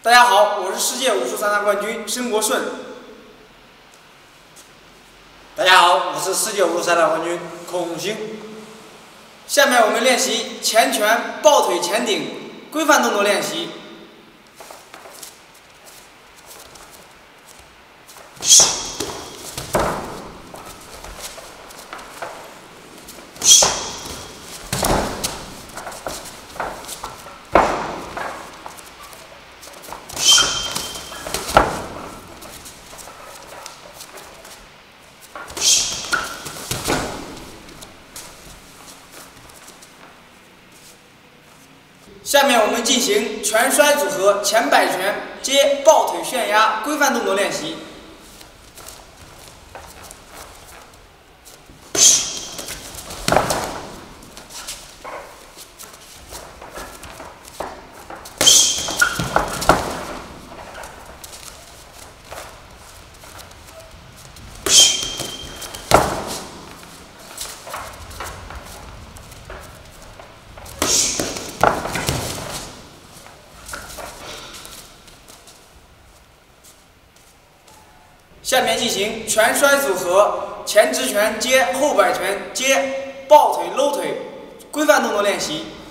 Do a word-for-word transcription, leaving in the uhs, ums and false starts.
大家好，我是世界武术三大冠军申国顺。 大家好，我是世界武术三大冠军Hongxing。 下面我们练习前拳抱腿前顶规范动作练习。下面我们进行拳摔组合前摆拳接抱腿旋压规范动作练习。下面进行拳摔组合，前直拳接后摆拳接抱腿搂腿，规范动作练习。